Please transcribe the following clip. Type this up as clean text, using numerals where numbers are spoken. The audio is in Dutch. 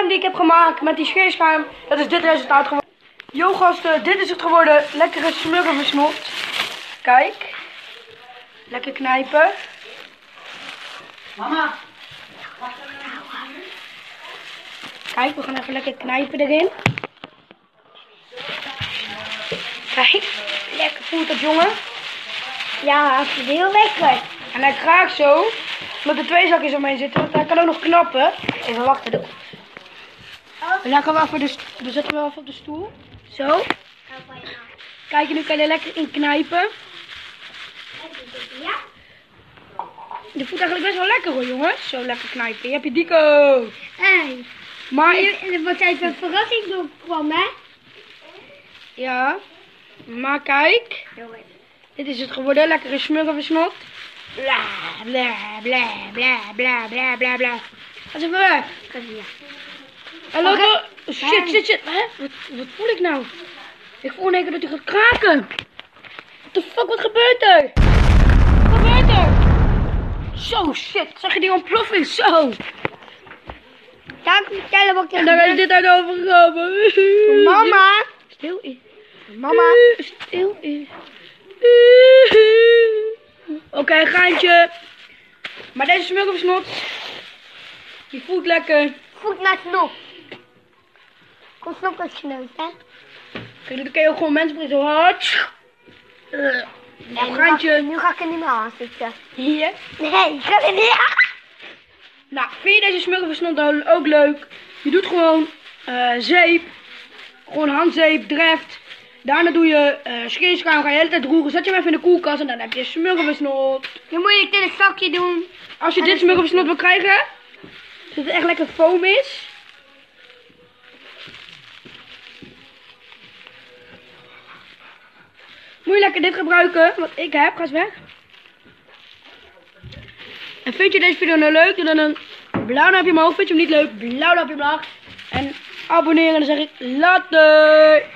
schuim die ik heb gemaakt met die scheerschuim, dat is dit resultaat geworden. Yo gasten, dit is het geworden. Lekkere smurfensnot. Kijk. Lekker knijpen. Mama. Kijk, we gaan even lekker knijpen erin. Kijk, lekker voelt dat, jongen. Ja, dat is heel lekker. En hij kraakt zo, met de twee zakjes omheen zitten, want hij kan ook nog knappen. Even wachten. Dan zetten we even op de stoel. Zo. Kijk, nu kan je er lekker in knijpen. Ja. Je voelt eigenlijk best wel lekker hoor, jongens. Zo lekker knijpen. Hier heb je Dico. Hey. Maar Er wordt even een verrassing doorkwam, hè? ja, maar kijk. Dit is het geworden. Lekkere smurfensnot. Bla, bla, bla, bla, bla, bla, bla, bla. Ga eens even weg. Hallo, Okay. shit. Hè? Wat voel ik nou? Ik voel in één keer dat hij gaat kraken. What the fuck, wat gebeurt er? Wat gebeurt er? Zo, shit. Zag je die ontploffing? Zo. Ga ik vertellen wat ik En daar is dit uit overgekomen. Mama. Stil is. Mama. Stil is. Oké, gaantje. Maar deze smurfensnot, die voelt lekker. Voet naar snop. Kom snop uit je neus, hè? Kijk, dan kan je ook gewoon mensen brengen. Zo hard. En gaantje. nu ga ik er niet meer aan zitten. Hier. Nee, ik ga er niet aan. Nou, vind je deze smurfensnot nou ook leuk? Je doet gewoon zeep. Gewoon handzeep, dreft. Daarna doe je scheerschuim, ga je de hele tijd roeren. Zet je hem even in de koelkast en dan heb je smurfensnot. Nu moet je het in een zakje doen. Als je dit smurfensnot wil krijgen, zodat het echt lekker foam is. Moet je lekker dit gebruiken, wat ik heb. Ga eens weg. En vind je deze video nou leuk, doe dan een blauw duimpje omhoog. Vind je hem niet leuk, blauw duimpje omlaag. En abonneren en dan zeg ik later.